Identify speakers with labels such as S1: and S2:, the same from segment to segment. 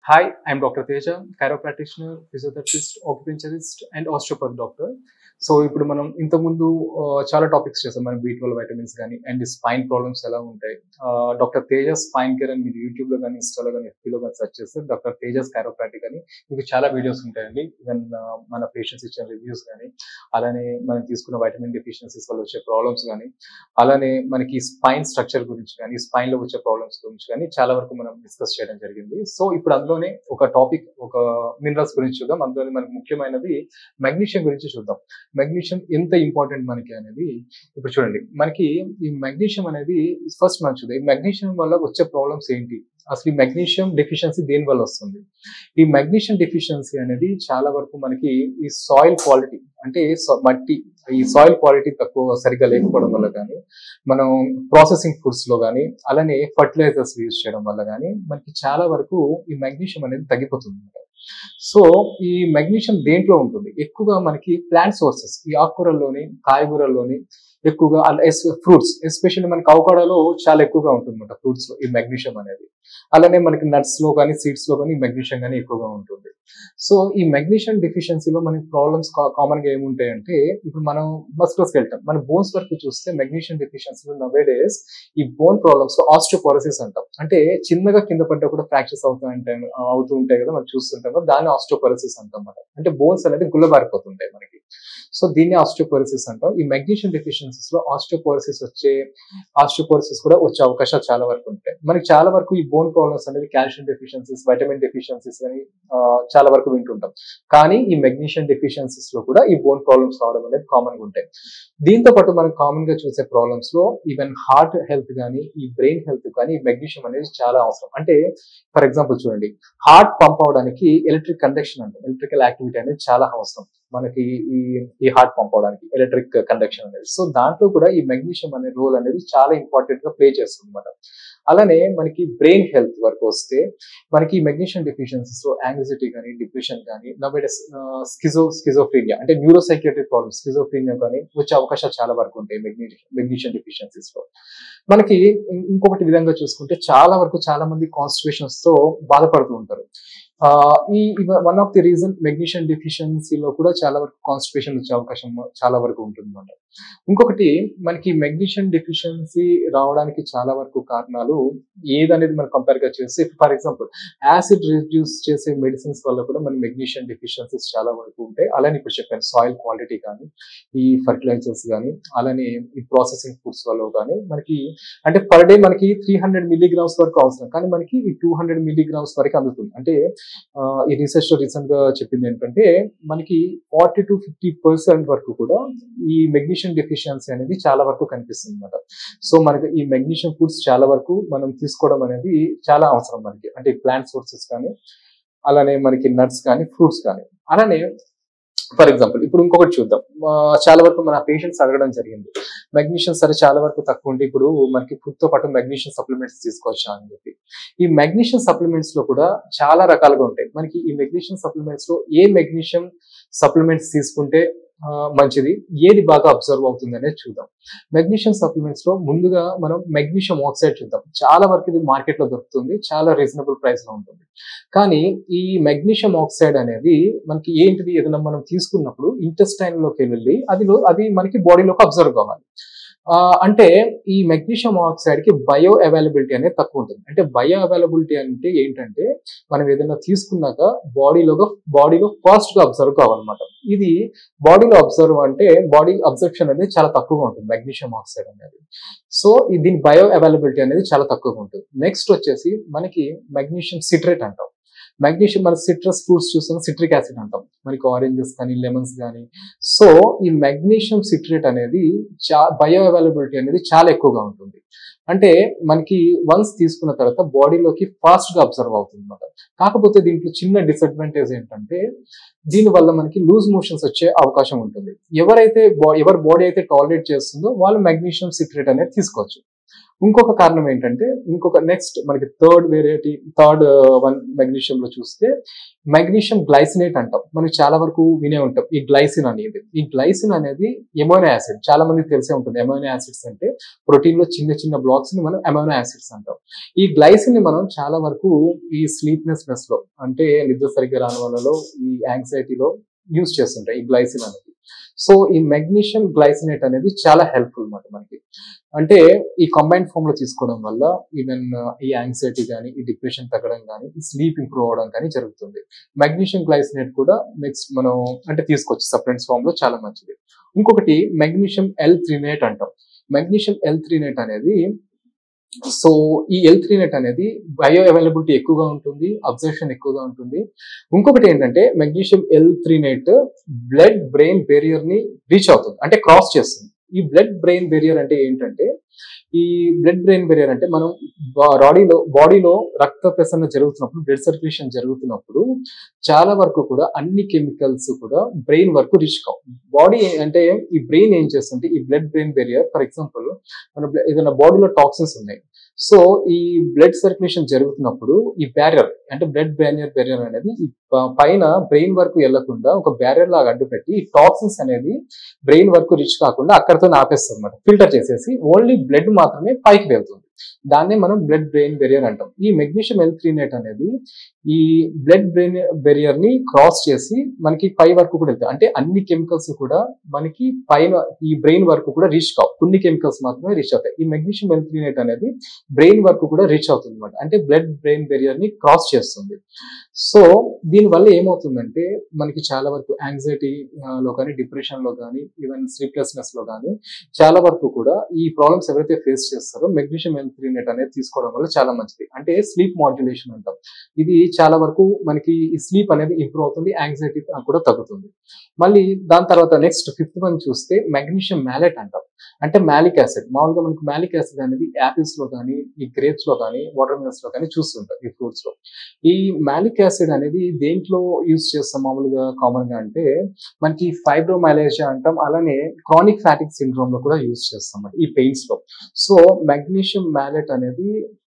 S1: Hi, I'm Dr. Teja, chiropractitioner, physiotherapist, acupuncturist, and osteopath doctor. So ఇప్పుడు మనం ఇంతకుముందు చాలా టాపిక్స్ చేసాం. మనం B12 వైటమిన్స్ కానీ అండ్ స్పైన్ ప్రాబ్లమ్స్ ఎలా ఉంటాయి. డాక్టర్ తేజస్ స్పైన్ కేర్ అని మీరు యూట్యూబ్లో కానీ ఇన్స్టాలో కానీ ఎఫ్బీలో కానీ సెర్చ్ చేస్తే డాక్టర్ తేజస్ కైరోప్రాటిక్ అని మీకు చాలా వీడియోస్ ఉంటాయండి. ఈవెన్ మన పేషెంట్స్ ఇచ్చిన రివ్యూస్ కానీ, అలానే మనం తీసుకున్న వైటమిన్ డెఫిషియన్సీస్ వల్ల వచ్చే ప్రాబ్లమ్స్ కానీ, అలానే మనకి స్పైన్ స్ట్రక్చర్ గురించి కానీ, స్పైన్ లో వచ్చే ప్రాబ్లమ్స్ గురించి కానీ చాలా వరకు మనం డిస్కస్ చేయడం జరిగింది. సో ఇప్పుడు అందులోనే ఒక టాపిక్, ఒక మినరల్స్ గురించి చూద్దాం. అందులోనే మనకు ముఖ్యమైనది మెగ్నీషియం గురించి చూద్దాం. మెగ్నీషియం ఎంత ఇంపార్టెంట్ మనకి అనేది ఇప్పుడు చూడండి. మనకి ఈ మెగ్నీషియం అనేది ఫస్ట్ మనం చూద్దాం. ఈ మెగ్నీషియం వల్ల వచ్చే ప్రాబ్లమ్స్ ఏంటి, అసలు ఈ మెగ్నీషియం డెఫిషియన్సీ దేని వల్ల వస్తుంది. ఈ మెగ్నీషియం డెఫిషియన్సీ అనేది చాలా వరకు మనకి ఈ సాయిల్ క్వాలిటీ, అంటే మట్టి, ఈ సాయిల్ క్వాలిటీ తక్కువ సరిగ్గా లేకపోవడం వల్ల కానీ, మనం ప్రాసెసింగ్ ఫుడ్స్ లో కానీ, అలానే ఫర్టిలైజర్స్ యూజ్ చేయడం వల్ల కానీ మనకి చాలా వరకు ఈ మెగ్నీషియం అనేది తగ్గిపోతుంది. సో ఈ మెగ్నీషియం దేంట్లో ఉంటుంది ఎక్కువగా, మనకి ప్లాంట్ సోర్సెస్, ఈ ఆకుకూరల్లోని, కాయగూరల్లోని ఎక్కువగా, ఫ్రూట్స్ ఎస్పెషల్లీ మనకి అవకాడోలో చాలా ఎక్కువగా ఉంటుంది అన్నమాట. ఫ్రూట్స్ లో ఈ మెగ్నీషియం అనేది, అలానే మనకి నట్స్ లో కానీ, సీడ్స్ లో కానీ మెగ్నీషియం కానీ ఎక్కువగా ఉంటుంది. సో ఈ మెగ్నీషియం డెఫిషియన్సీలో మనకి ప్రాబ్లమ్స్ కామన్ గా ఏముంటాయంటే, ఇప్పుడు మనం మస్కులోస్కెలిటన్, మన బోన్స్ వరకు చూస్తే మెగ్నీషియం డెఫిషియన్సీలో నవేడేస్ ఈ బోన్ ప్రాబ్లమ్స్ లో ఆస్టియోపోరోసిస్ అంటాం. అంటే చిన్నగా కింద పడ్డా కూడా ఫ్రాక్చర్స్ అవుతూ ఉంటాయి కదా, మనం చూస్తుంటాం కదా, దాన్ని ఆస్టియోపోరోసిస్ అంటాం అన్నమాట. అంటే బోన్స్ అనేది గుల్లబారిపోతుంటాయి మనకి. సో దీన్ని ఆస్టియోపోరోసిస్ అంటాం. ఈ మెగ్నీషియం డెఫిషియన్సీస్ లో ఆస్టియోపోరోసిస్ కూడా వచ్చే అవకాశాలు చాలా వరకు ఉంటాయి. మనకి చాలా వరకు ఈ బోన్ ప్రాబ్లమ్స్ అనేది కాల్షియం డెఫిషియన్సీస్, వైటమిన్ డెఫిషియన్సీస్ అని చాలా వరకు వింటుంటాం. కానీ ఈ మెగ్నీషియం డెఫిషియన్సీస్ లో కూడా ఈ బోన్ ప్రాబ్లమ్స్ రావడం అనేది కామన్ గా ఉంటాయి. దీంతో పాటు మనం కామన్ గా చూసే ప్రాబ్లమ్స్ లో ఈవెన్ హార్ట్ హెల్త్ కానీ, ఈ బ్రెయిన్ హెల్త్ కానీ మెగ్నీషియం అనేది చాలా అవసరం. అంటే ఫర్ ఎగ్జాంపుల్ చూడండి, హార్ట్ పంప్ అవడానికి ఎలక్ట్రిక్ కండక్షన్ అంటే ఎలక్ట్రికల్ యాక్టివిటీ అనేది చాలా అవసరం మనకి. ఈ హార్ట్ పంప్ అవడానికి ఎలక్ట్రిక్ కండక్షన్ అనేది, సో దాంట్లో కూడా ఈ మెగ్నీషియం అనే రోల్ అనేది చాలా ఇంపార్టెంట్ గా ప్లే చేస్తుంది అన్నమాట. అలానే మనకి బ్రెయిన్ హెల్త్ వరకు వస్తే, మనకి మెగ్నీషియం డెఫిషియన్సీస్ లో యాంగ్జైటీ కానీ, డిప్రెషన్ కానీ, నవేడేస్ స్కిజోఫ్రీనియా అంటే న్యూరోసైకియాట్రిక్ ప్రాబ్లమ్స్, స్కిజోఫ్రీనియా కానీ వచ్చే అవకాశాలు చాలా వరకు ఉంటాయి మెగ్నీషియం డెఫిషియన్సీస్ లో. మనకి ఇంకొకటి విధంగా చూసుకుంటే, చాలా వరకు చాలా మంది కాన్స్టిపేషన్స్ తో బాధపడుతూ ఉంటారు. ఈ one of the reason magnesium డెఫిషియన్సీలో కూడా చాలా వరకు కాన్స్టిపేషన్ వచ్చే అవకాశం చాలా వరకు ఉంటుంది అన్నమాట. ఇంకొకటి, మనకి మెగ్నీషియం డెఫిషియన్సీ రావడానికి చాలా వరకు కారణాలు ఏదనేది మనం కంపేర్ గా చేస్తే, ఫర్ ఎగ్జాంపుల్ యాసిడ్ రిడ్యూస్ చేసే మెడిసిన్స్ వల్ల కూడా మన మెగ్నీషియం డెఫిషియన్సీస్ చాలా వరకు ఉంటాయి. అలానే ఇప్పుడు చెప్పాను సాయిల్ క్వాలిటీ కానీ, ఈ ఫర్టిలైజర్స్ కానీ, అలానే ఈ ప్రాసెసింగ్ ఫుడ్స్ వల్ల కానీ మనకి, అంటే పర్ డే మనకి 300 మిల్లీగ్రామ్స్ వరకు అవసరం, కానీ మనకి ఈ 200 మిల్లీగ్రామ్స్ వరకు అందుతుంది. అంటే ఈ రీసెర్చ్ లో రీసెంట్ గా చెప్పింది ఏంటంటే, మనకి 40 to 50% వరకు కూడా ఈ మెగ్నీషియం డెఫిషియన్సీ అనేది చాలా వరకు కనిపిస్తుంది అన్నమాట. సో మనకి ఈ మెగ్నీషియం ఫుడ్స్ చాలా వరకు మనం తీసుకోవడం అనేది చాలా అవసరం మనకి. అంటే ప్లాంట్ సోర్సెస్ కానీ, అలానే మనకి నట్స్ కానీ, ఫ్రూట్స్ కానీ. అలానే ఫర్ ఎగ్జాంపుల్ ఇప్పుడు ఇంకొకటి చూద్దాం. చాలా వరకు మన పేషెంట్స్ అడగడం జరిగింది, మెగ్నీషియం సరే చాలా వరకు తక్కువ ఉంటే ఇప్పుడు మనకి ఫుడ్ తో పాటు మెగ్నీషియం సప్లిమెంట్స్ తీసుకోవచ్చా అని చెప్పి. ఈ మెగ్నీషియం సప్లిమెంట్స్ లో కూడా చాలా రకాలుగా ఉంటాయి. మనకి ఈ మెగ్నీషియం సప్లిమెంట్స్ లో ఏ మెగ్నీషియం సప్లిమెంట్స్ తీసుకుంటే మంచిది, ఏది బాగా అబ్జర్వ్ అవుతుంది అనేది చూద్దాం. మెగ్నీషియం సప్లిమెంట్స్ లో ముందుగా మనం మెగ్నీషియం ఆక్సైడ్ చూద్దాం. చాలా వరకు ఇది మార్కెట్ లో దొరుకుతుంది, చాలా రీజనబుల్ ప్రైస్ లో ఉంటుంది. కానీ ఈ మెగ్నీషియం ఆక్సైడ్ అనేది మనకి ఏంటిది, ఏదైనా మనం తీసుకున్నప్పుడు ఇంటెస్టైన్ లోకి వెళ్ళి అది మనకి బాడీలోకి అబ్జర్వ్ కావాలి. అంటే ఈ మెగ్నీషియం ఆక్సైడ్ కి బయో అవైలబిలిటీ అనేది తక్కువ ఉంటుంది. అంటే బయో అవైలబిలిటీ అంటే ఏంటంటే, మనం ఏదైనా తీసుకున్నాక బాడీలో ఫాస్ట్ గా అబ్జర్వ్ కావాలన్నమాట. ఇది బాడీలో అబ్జర్వ్ అంటే బాడీ అబ్జర్ప్షన్ అనేది చాలా తక్కువగా ఉంటుంది మెగ్నీషియం ఆక్సైడ్ అనేది. సో దీని బయో అవైలబిలిటీ అనేది చాలా తక్కువగా ఉంటుంది. నెక్స్ట్ వచ్చేసి మనకి మెగ్నీషియం సిట్రేట్ అంటాం. మెగ్నీషియం మన సిట్రస్ ఫ్రూట్స్ చూస్తాం, సిట్రిక్ యాసిడ్ అంటాం, మనకి ఆరెంజెస్ కానీ, లెమన్స్ కానీ. సో ఈ మెగ్నీషియం సిట్రేట్ అనేది బయో అవైలబిలిటీ అనేది చాలా ఎక్కువగా ఉంటుంది. అంటే మనకి వన్స్ తీసుకున్న తర్వాత బాడీలోకి ఫాస్ట్ గా అబ్జర్వ్ అవుతుంది అన్నమాట. కాకపోతే దీంట్లో చిన్న డిసడ్వాంటేజ్ ఏంటంటే, దీని వల్ల మనకి లూజ్ మోషన్స్ వచ్చే అవకాశం ఉంటుంది. ఎవరి బాడీ అయితే టాలరేట్ చేస్తుందో వాళ్ళు మెగ్నీషియం సిట్రేట్ అనేది తీసుకోవచ్చు. ఇంకొక కారణం ఏంటంటే ఇంకొక నెక్స్ట్ మనకి థర్డ్ వన్ మెగ్నీషియం లో చూస్తే మెగ్నీషియం గ్లైసినేట్ అంటాం. మనకి చాలా వరకు వినే ఉంటాం ఈ గ్లైసిన్ అనేది. ఈ గ్లైసిన్ అనేది ఎమైనో యాసిడ్, చాలా మందికి తెలిసే ఉంటుంది. ఎమైనో యాసిడ్స్ అంటే ప్రోటీన్ లో చిన్న చిన్న బ్లాక్స్ ని మనం ఎమైనో యాసిడ్స్ అంటాం. ఈ గ్లైసిన్ ని మనం చాలా వరకు ఈ స్లీప్లెస్నెస్ లో, అంటే నిద్ర సరిగ్గా రాని వాళ్ళలో, ఈ యాంగ్జైటీలో యూజ్ చేస్తుంటాయి ఈ గ్లైసిన్ అనేది. సో ఈ మెగ్నీషియం గ్లైసినేట్ అనేది చాలా హెల్ప్ఫుల్ అన్నమాట మనకి. అంటే ఈ కంబైన్డ్ ఫామ్ లో తీసుకోవడం వల్ల ఈవెన్ ఈ యాంగ్జైటీ కానీ, ఈ డిప్రెషన్ తగ్గడం కానీ, ఈ స్లీప్ ఇంప్రూవ్ అవడం కానీ జరుగుతుంది. మెగ్నీషియం గ్లైసినేట్ కూడా నెక్స్ట్ మనం అంటే తీసుకోవచ్చు సప్లిమెంట్స్ ఫామ్ లో, చాలా మంచిది. ఇంకొకటి మెగ్నీషియం L-threonate అంటాం. మెగ్నీషియం L-threonate అనేది, సో ఈ L-threonate అనేది బయో అవైలబిలిటీ ఎక్కువగా ఉంటుంది, అబ్జర్ప్షన్ ఎక్కువగా ఉంటుంది. ఇంకొకటి ఏంటంటే magnesium L-threonate blood brain barrier ని రీచ్ అవుతుంది, అంటే క్రాస్ చేస్తుంది. ఈ బ్లడ్ బ్రెయిన్ బేరియర్ అంటే ఏంటంటే, ఈ బ్లడ్ బ్రెయిన్ బేరియర్ అంటే మనం బాడీలో రక్త ప్రసరణ జరుగుతున్నప్పుడు, బ్లడ్ సర్క్యులేషన్ జరుగుతున్నప్పుడు చాలా వరకు కూడా అన్ని కెమికల్స్ కూడా బ్రెయిన్ వరకు రీచ్ కావు. బాడీ అంటే ఈ బ్రెయిన్ ఏం చేస్తుంటే, ఈ blood brain barrier for example మన ఏదైనా బాడీలో టాక్సిన్స్ ఉన్నాయి, సో ఈ బ్లడ్ సర్క్యులేషన్ జరుగుతున్నప్పుడు ఈ బ్యారియర్ అంటే బ్లడ్ బేరియర్ అనేది ఈ పైన బ్రెయిన్ వరకు వెళ్లకుండా ఒక బ్యారియర్ లాగా అడ్డుపెట్టి ఈ టాక్సిన్స్ అనేది బ్రెయిన్ వరకు రీచ్ కాకుండా అక్కడితో ఆపేస్తుంది అనమాట, ఫిల్టర్ చేసేసి ఓన్లీ బ్లడ్ మాత్రమే పైకి వెళ్తుంది. దాన్నే మనం బ్లడ్ బ్రెయిన్ బేరియర్ అంటాం. ఈ మెగ్నీషియం L-threonate అనేది ఈ బ్లడ్ బ్రెయిన్ బేరియర్ ని క్రాస్ చేసి మనకి పై వరకు కూడా వెళ్తాయి. అంటే అన్ని కెమికల్స్ కూడా మనకి పైన ఈ బ్రెయిన్ వరకు కూడా రీచ్ కావు, కొన్ని కెమికల్స్ మాత్రమే రీచ్ అవుతాయి. ఈ మెగ్నీషియం L-threonate అనేది బ్రెయిన్ వరకు కూడా రీచ్ అవుతుంది అనమాట, అంటే బ్లడ్ బ్రెయిన్ బేరియర్ ని క్రాస్ చేస్తుంది. సో దీని వల్ల ఏమవుతుందంటే మనకి చాలా వరకు యాంగ్జైటీ లో కానీ, డిప్రెషన్ లో కానీ, ఈవెన్ స్లీప్లెస్నెస్ లో కానీ చాలా వరకు కూడా ఈ ప్రాబ్లమ్స్ ఎవరైతే ఫేస్ చేస్తారో మెగ్నీషియం L-threonate అనేది తీసుకోవడం వల్ల చాలా మంచిది. అంటే స్లీప్ మాడ్యులేషన్ అంటాం. ఇది చాలా వరకు మనకి ఈ స్లీప్ అనేది ఇంప్రూవ్ అవుతుంది, యాంగ్జైటీ కూడా తగ్గుతుంది. మళ్ళీ దాని తర్వాత నెక్స్ట్ ఫిఫ్త్ వన్ చూస్తే మెగ్నీషియం మ్యాలెట్ అంటాం. అంటే మ్యాలిక్ యాసిడ్. మామూలుగా మనకి మ్యాలిక్ యాసిడ్ అనేది యాపిల్స్ లో కానీ, ఈ గ్రేప్స్ లో కానీ, వాటర్ మిలన్స్ లో కానీ చూస్తుంటాం, ఈ ఫ్రూట్స్ లో. ఈ మ్యాలిక్ యాసిడ్ అనేది దేంట్లో యూజ్ చేస్తాం మామూలుగా కామన్ గా అంటే మనకి ఫైబ్రోమైలేజియా అంటాం, అలానే క్రానిక్ ఫ్యాటిక్ సిండ్రోమ్ లో కూడా యూజ్ చేస్తాం ఈ పెయిన్స్ లో. సో మెగ్నీషియం మ్యాలెట్ అనేది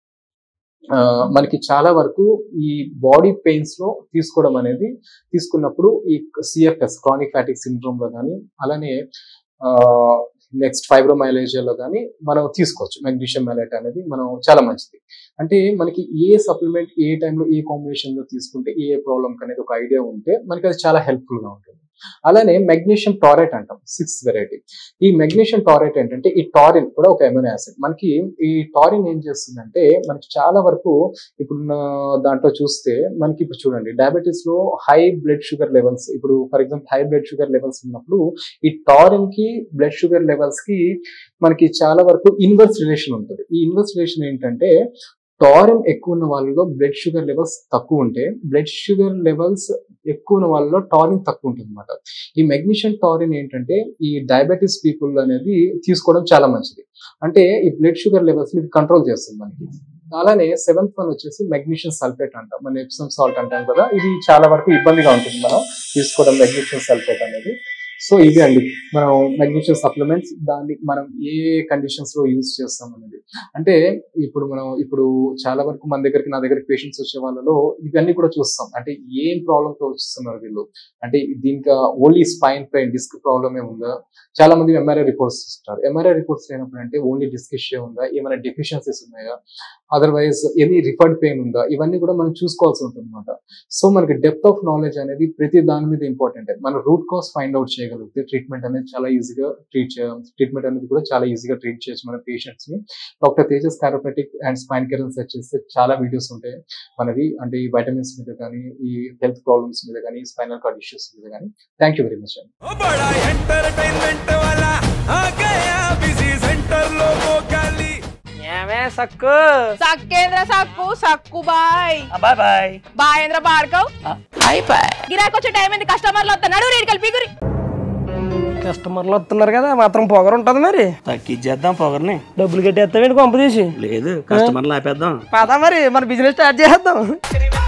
S1: మనకి చాలా వరకు ఈ బాడీ పెయిన్స్ లో తీసుకోవడం అనేది, తీసుకున్నప్పుడు ఈ CFS క్రానిక్ ఫ్యాటిక్ సిండ్రోమ్ లో కానీ, అలానే నెక్స్ట్ ఫైబ్రోమైలేజియాలో కానీ మనం తీసుకోవచ్చు. మెగ్నీషియం మ్యాలెట్ అనేది మనం చాలా మంచిది. అంటే మనకి ఏ సప్లిమెంట్ ఏ టైంలో ఏ కాంబినేషన్ లో తీసుకుంటే ఏ ప్రాబ్లం అనేది ఒక ఐడియా ఉంటే మనకి అది చాలా హెల్ప్ఫుల్ గా ఉంటుంది. అలానే మెగ్నీషియం టారేట్ అంటాం, 6th వెరైటీ. ఈ మెగ్నీషియం టారేట్ ఏంటంటే ఈ టారిన్ కూడా ఒక ఎమినో యాసిడ్. మనకి ఈ టారిన్ ఏం చేస్తుందంటే మనకి చాలా వరకు ఇప్పుడున్న దాంట్లో చూస్తే మనకి ఇప్పుడు చూడండి డయాబెటీస్ లో హై బ్లడ్ షుగర్ లెవెల్స్, ఇప్పుడు for example high blood sugar levels ఉన్నప్పుడు ఈ టారిన్ కి బ్లడ్ షుగర్ లెవెల్స్ కి మనకి చాలా వరకు ఇన్వర్స్ రిలేషన్ ఉంటుంది. ఈ ఇన్వర్స్ రిలేషన్ ఏంటంటే టారిన్ ఎక్కువ ఉన్న వాళ్ళలో బ్లడ్ షుగర్ లెవెల్స్ తక్కువ ఉంటే, బ్లడ్ షుగర్ లెవెల్స్ ఎక్కువ ఉన్న వాళ్ళలో టారిన్ తక్కువ ఉంటుంది అనమాట. ఈ మెగ్నీషియం టారిన్ ఏంటంటే ఈ డయాబెటీస్ పీపుల్ అనేది తీసుకోవడం చాలా మంచిది. అంటే ఈ బ్లడ్ షుగర్ లెవెల్స్ ని కంట్రోల్ చేస్తుంది మనకి. అలానే 7th వన్ వచ్చేసి మెగ్నీషియం సల్ఫేట్ అంటాం, మన ఎప్సమ్ సాల్ట్ అంటాం కదా, ఇది చాలా వరకు ఇబ్బందిగా ఉంటుంది మనం తీసుకోవడం మెగ్నీషియం సల్ఫేట్ అనేది. సో ఇవి అండి మనం మెగ్నీషియం సప్లిమెంట్స్, దాన్ని మనం ఏ కండిషన్స్ లో యూజ్ చేస్తాం అనేది. అంటే ఇప్పుడు చాలా వరకు మన దగ్గరికి, నా దగ్గరికి పేషెంట్స్ వచ్చే వాళ్ళలో ఇవన్నీ కూడా చూస్తాం. అంటే ఏం ప్రాబ్లమ్ తో వస్తున్నారు వీళ్ళు, అంటే దీనికి ఓన్లీ స్పైన్ పెయిన్, డిస్క్ ప్రాబ్లమే ఉందా, చాలా మంది ఎంఆర్ఐ రిపోర్ట్స్ ఇస్తారు. ఎంఆర్ఐ రిపోర్ట్స్ అయినప్పుడు అంటే ఓన్లీ డిస్క్ ఇష్యూ ఉందా, ఏమైనా డెఫిషియన్సీస్ ఉన్నాయా, అదర్వైజ్ ఎనీ రిఫర్డ్ పెయిన్ ఉందా, ఇవన్నీ కూడా మనం చూసుకోవాల్సి ఉంటుంది అనమాట. సో మనకి డెప్త్ ఆఫ్ నాలెడ్జ్ అనేది ప్రతి దాని మీద ఇంపార్టెంట్. మన రూట్ కాజ్ ఫైండ్ అవుట్ చేయగలిగితే ట్రీట్మెంట్ అనేది చాలా ఈజీగా ట్రీట్మెంట్ అనేది కూడా చాలా ఈజీగా ట్రీట్ చేయొచ్చు మన పేషెంట్స్ ని. Doctor Tejas chiropractic and spine care search చేస్తే చాలా వీడియోస్ ఉంటాయి మనవి, అంటే ఈ వైటమిన్స్ మీద కానీ, ఈ హెల్త్ ప్రాబ్లమ్స్ మీద కానీ, స్పైనల్ కార్డ్ ఇష్యూస్ మీద కానీ. థ్యాంక్ యూ వెరీ మచ్ అండి.
S2: సక్కు సక్కేంద్ర సక్కు సక్కు బాయ్
S3: బాయ్ బాయ్
S2: బాయేంద్ర భార్గవ్
S3: బాయ్ బాయ్.
S2: గిరాకి వచ్చే టైం ఏంది, కస్టమర్లు వస్తున్నాడు, రేటు కలిపి
S3: కస్టమర్లు వస్తున్నారు కదా, మాత్రం పొగరు ఉంటది మరి. తగ్గించేద్దాం పొగర్ని. డబ్బులు కట్టేస్తావేంటి కొంప తీసి? లేదు, కస్టమర్లు ఆపేద్దాం. పదా మరి మన బిజినెస్ స్టార్ట్ చేద్దాం.